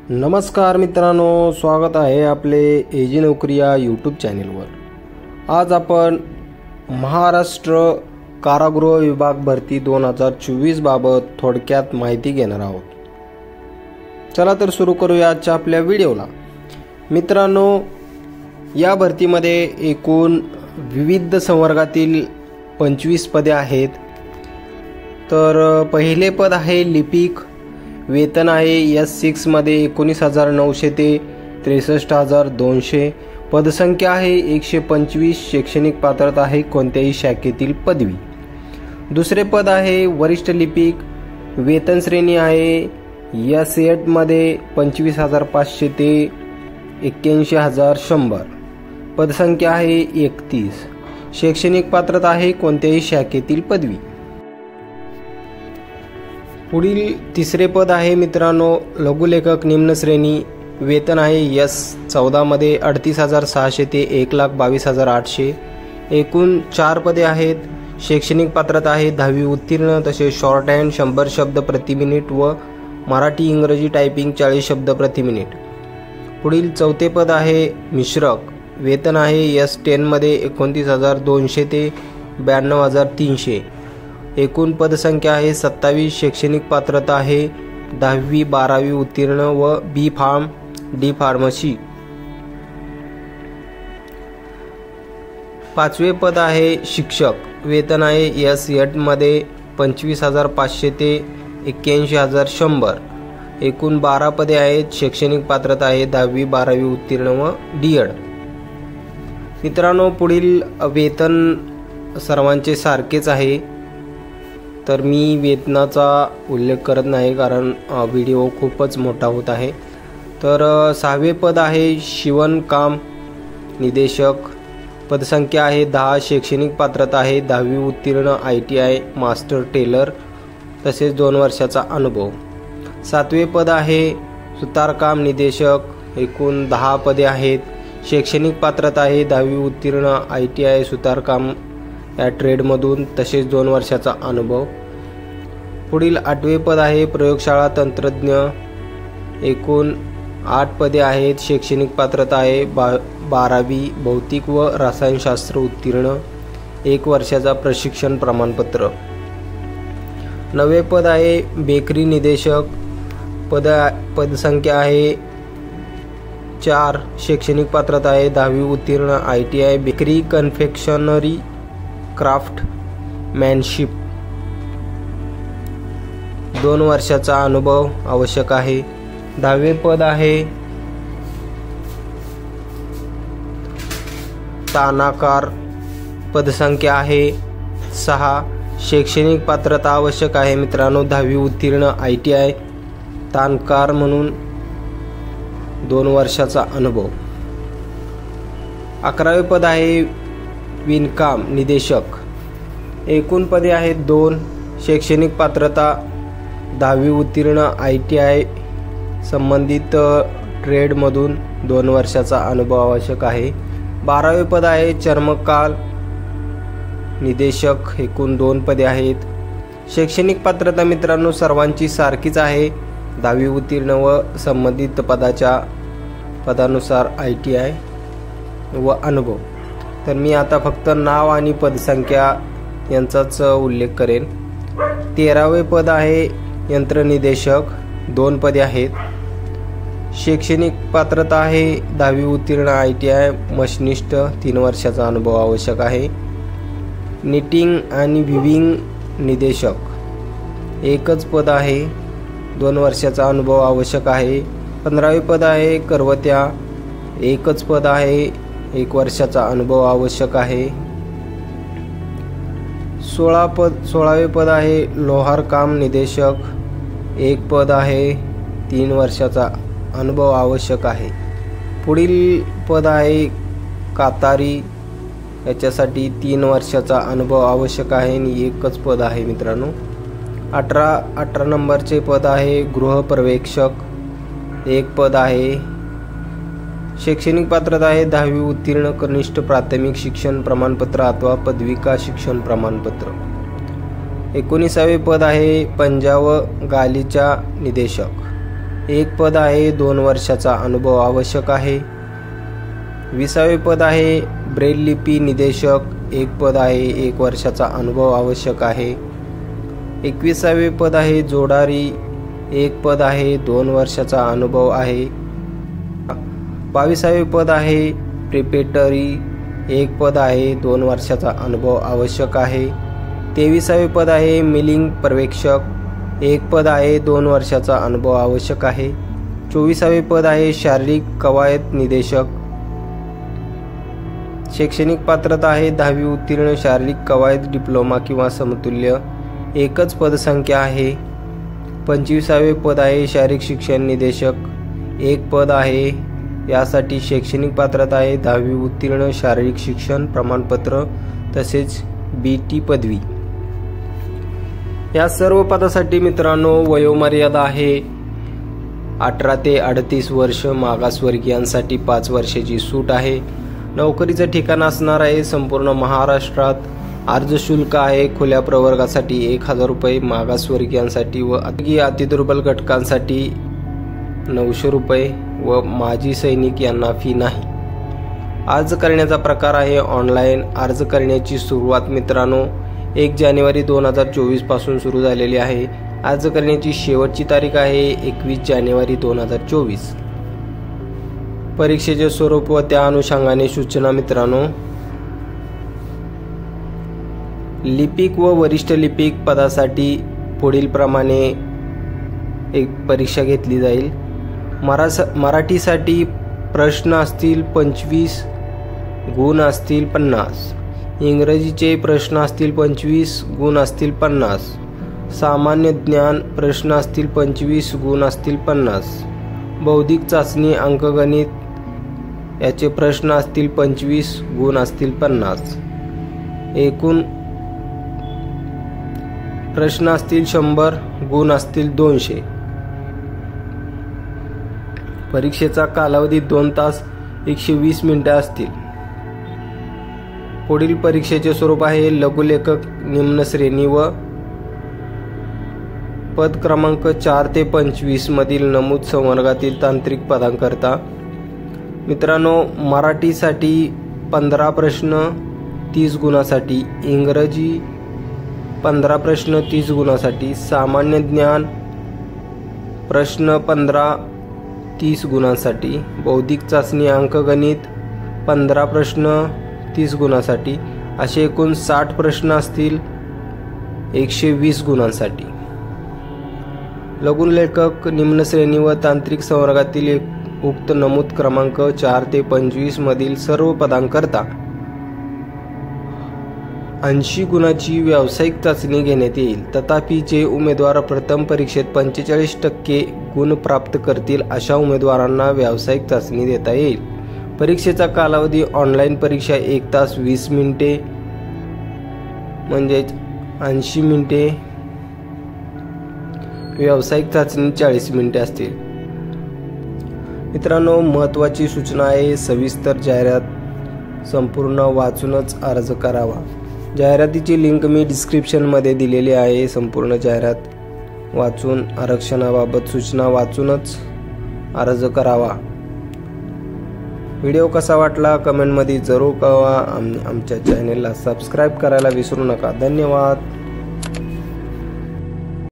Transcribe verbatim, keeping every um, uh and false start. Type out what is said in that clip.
नमस्कार मित्रांनो, स्वागत आहे आपले एजी नोकरी या यूट्यूब चॅनेलवर। आज आपण महाराष्ट्र कारागृह विभाग भरती दोन हजार चोवीस बाबत थोडक्यात माहिती घेणार आहोत। चला तर सुरू करूया आजच्या आपल्या व्हिडिओला। मित्रांनो, या भरतीमध्ये एकूण विविध संवर्गातील पंचवीस पदे आहेत। तर पहिले पद आहे लिपिक, वेतन आहे एस सिक्स मध्ये एकोणीस हजार नऊशे ते त्रेसष्ट हजार दोनशे, पदसंख्या आहे एकशे पंचवीस, शैक्षणिक पात्रता आहे कोणत्याही शाखेतील पदवी। दुसरे पद आहे वरिष्ठ लिपिक, वेतन श्रेणी आहे एस एट मध्ये पंचवीस हजार पाचशे ते एक्क्याऐंशी हजार शंभर, पदसंख्या आहे एकतीस, शैक्षणिक पात्रता आहे कोणत्याही शाखेतील पदवी। पुढील तिसरे पद आहे मित्रांनो लघुलेखक निम्न श्रेणी, वेतन आहे एस चौदा मध्ये अडतीस हजार सहाशे ते एक लाख बावीस हजार आठशे, एकूण चार पदे आहेत। शैक्षणिक पात्रता आहे दहावी उत्तीर्ण, तसेच शॉर्ट हँड शंभर शब्द प्रति मिनिट व मराठी इंग्रजी टायपिंग चाळीस शब्द प्रति मिनिट। पुढील चौथे पद आहे मिश्रक, वेतन आहे एस टेन मध्ये एकोणतीस हजार दोनशे ते ब्याण्णव हजार तीनशे, एकूण पदसंख्या आहे सत्तावीस, शैक्षणिक पात्रता आहे दहावी बारावी उत्तीर्ण व बी फार्म डी फार्मसी। पाचवे पद आहे शिक्षक, वेतन आहे एस एट मध्ये पंचवीस हजार पाचशे ते एक्क्याऐंशी हजार शंभर, एकूण बारा पदे आहेत। शैक्षणिक पात्रता आहे दहावी बारावी उत्तीर्ण व डी एड। मित्रांनो, पुढील वेतन सर्वांचे सारखेच आहे, तर मी वेतनाचा उल्लेख करत नाही कारण व्हिडिओ खूपच मोठा होत आहे। तर सहावे पद आहे शिवणकाम निदेशक, पदसंख्या आहे दहा, शैक्षणिक पात्रता आहे दहावी उत्तीर्ण I T I master tailor, तसेच दोन वर्षाचा अनुभव। सातवे पद आहे सुतारकाम निदेशक, एकूण दहा पदे आहेत। शैक्षणिक पात्रता आहे दहावी उत्तीर्ण आय टी आय सुतारकाम या ट्रेडमधून, तसेच दोन वर्षाचा अनुभव। पुढील आठवे पद आहे प्रयोगशाळा तंत्रज्ञ, एकूण आठ पदे आहेत। शैक्षणिक पात्रता आहे बा बारावी भौतिक व रसायनशास्त्र उत्तीर्ण, एक वर्षाचा प्रशिक्षण प्रमाणपत्र। नववे पद आहे बेकरी निदेशक, पद पदसंख्या आहे चार, शैक्षणिक पात्रता आहे दहावी उत्तीर्ण I T I bakery confectionery craftsmanship, दोन वर्षाचा अनुभव आवश्यक आहे। दहावे पद आहे तानाकार, पदसंख्या आहे सहा, शैक्षणिक पात्रता आवश्यक आहे मित्रांनो दहावी उत्तीर्ण आय टी आय तानकार म्हणून, दोन वर्षाचा अनुभव। अकरावे पद आहे विणकाम निदेशक, एकूण पदे आहेत दोन, शैक्षणिक पात्रता दहावी उत्तीर्ण आय टी आय संबंधित ट्रेडमधून, दोन वर्षाचा अनुभव आवश्यक आहे। बारावे पद आहे चर्मकार निदेशक, एकूण दोन पदे आहेत। शैक्षणिक पात्रता मित्रांनो सर्वांची सारखीच आहे, दहावी उत्तीर्ण व संबंधित पदाच्या पदानुसार आय टी आय व अनुभव। तर मी आता फक्त नाव आणि पदसंख्या यांचाच उल्लेख करेन। तेरावे पद आहे यंत्रनिदेशक, दोन पदे आहेत। शैक्षणिक पात्रता आहे दहावी उत्तीर्ण आय टी आय मशिनिस्ट, तीन वर्षाचा अनुभव आवश्यक आहे। निटिंग आणि विविंग निदेशक, एकच पद आहे, दोन वर्षाचा अनुभव आवश्यक आहे। पंधरावे पद आहे करवत्या, एकच पद आहे, एक वर्षाचा अनुभव आवश्यक आहे। सोळा पद सोळावे पद आहे लोहार काम निदेशक, एक पद आहे, तीन वर्षाचा अनुभव आवश्यक आहे। पुढील पद आहे कातारी, याच्यासाठी तीन वर्षाचा अनुभव आवश्यक आहे आणि एकच पद आहे मित्रांनो। अठरा अठरा नंबरचे पद आहे गृहपर्यवेक्षक, एक पद आहे। शैक्षणिक पात्रता आहे दहावी उत्तीर्ण कनिष्ठ प्राथमिक शिक्षण प्रमाणपत्र अथवा पदविका शिक्षण प्रमाणपत्र। एकोणीसावे पद आहे पंजा व गालीचा निदेशक, एक पद आहे दोन वर्षाचा अनुभव आवश्यक आहे. विसावे पद आहे ब्रेल लिपी निदेशक, एक पद आहे एक वर्षाचा अनुभव आवश्यक आहे. एकविसावे पद आहे जोडारी, एक पद आहे दोन वर्षाचा अनुभव आहे. बावीसावे पद आहे प्रिपेटरी, एक पद आहे दोन वर्षाचा अनुभव आवश्यक आहे. तेविसावे पद आहे मिलिंग पर्यवेक्षक, एक पद आहे दोन वर्षाचा अनुभव आवश्यक आहे. चोवीसावे पद आहे शारीरिक कवायत निदेशक. शैक्षणिक पात्रता आहे दहावी उत्तीर्ण, शारीरिक कवायत डिप्लोमा किंवा समतुल्य, एकच पदसंख्या आहे. पंचवीसावे पद आहे शारीरिक शिक्षण निदेशक, एक पद आहे. यासाठी शैक्षणिक पात्रता आहे दहावी उत्तीर्ण, शारीरिक शिक्षण प्रमाणपत्र तसेच बी टी पदवी. या सर्व पदासाठी मित्रांनो वयोमर्यादा आहे अठरा ते अडतीस वर्ष. मागासवर्गीयांसाठी पाच वर्षाची सूट आहे. नोकरीचं ठिकाण असणार आहे संपूर्ण महाराष्ट्रात. अर्ज शुल्क आहे खुल्या प्रवर्गासाठी एक हजार रुपये, मागासवर्गीयांसाठी व अतिदुर्बल घटकांसाठी नऊशे रुपये व माजी सैनिक यांना फी नाही. अर्ज करण्याचा प्रकार आहे ऑनलाईन. अर्ज करण्याची सुरुवात मित्रांनो एक जानेवारी दोन हजार चोवीस पासून सुरू झालेली आहे. अर्ज करण्याची शेवटची तारीख आहे एकवीस जानेवारी दोन हजार चोवीस. परीक्षेचे स्वरूप व त्या अनुषंगाने सूचना मित्रांनो, लिपिक व वरिष्ठ लिपिक पदासाठी पुढील प्रमाणे एक परीक्षा घेतली जाईल. मरास मराठीसाठी प्रश्न असतील पंचवीस, गुण असतील पन्नास. इंग्रजीचे प्रश्न असतील पंचवीस, गुण असतील पन्नास. सामान्य ज्ञान प्रश्न असतील पंचवीस, गुण असतील पन्नास. बौद्धिक चाचणी अंकगणित याचे प्रश्न असतील पंचवीस, गुण असतील पन्नास. एकूण प्रश्न असतील शंभर, गुण असतील दोनशे. परीक्षेचा कालावधी दोन तास एकशे वीस मिनिटे असतील. पुढील परीक्षेचे स्वरूप आहे लघुलेखक निम्न श्रेणी व पद क्रमांक चार ते पंचवीस मधील नमूद संवर्गातील तांत्रिक पदांकरता. मित्रांनो मराठीसाठी पंधरा प्रश्न तीस गुणासाठी, इंग्रजी पंधरा प्रश्न तीस गुणासाठी, सामान्य ज्ञान प्रश्न पंधरा तीस गुणांसाठी, बौद्धिक चाचणी अंकगणित पंधरा प्रश्न तीस गुणांसाठी, असे एकूण साठ प्रश्न असतील एकशे वीस गुणांसाठी. लघुलेखक निम्न श्रेणी व तांत्रिक संवर्गातील एक उक्त नमूद क्रमांक चार ते पंचवीस मधील सर्व पदांकरता ऐंशी गुणाची व्यावसायिक चाचणी घेण्यात येईल. तथापि जे उमेदवार प्रथम परीक्षेत पंचेचाळीस टक्के गुण प्राप्त करतील अशा उमेदवारांना व्यावसायिक चाचणी देता येईल. परीक्षेचा कालावधी ऑनलाईन परीक्षा एक तास वीस मिनिटे म्हणजेच ऐंशी मिनिटे, व्यावसायिक चाचणी चाळीस मिनिटे असतील. मित्रांनो महत्त्वाची सूचना आहे सविस्तर जाहिरात संपूर्ण वाचूनच अर्ज करावा. जाहिरातीची लिंक मी डिस्क्रिप्शनमध्ये दिलेली आहे. संपूर्ण जाहिरात वाचून आरक्षणाबाबत सूचना वाचूनच अर्ज करावा. व्हिडिओ कसा वाटला कमेंटमध्ये जरूर कळवा. आम आमच्या चॅनेलला सबस्क्राईब करायला विसरू नका. धन्यवाद.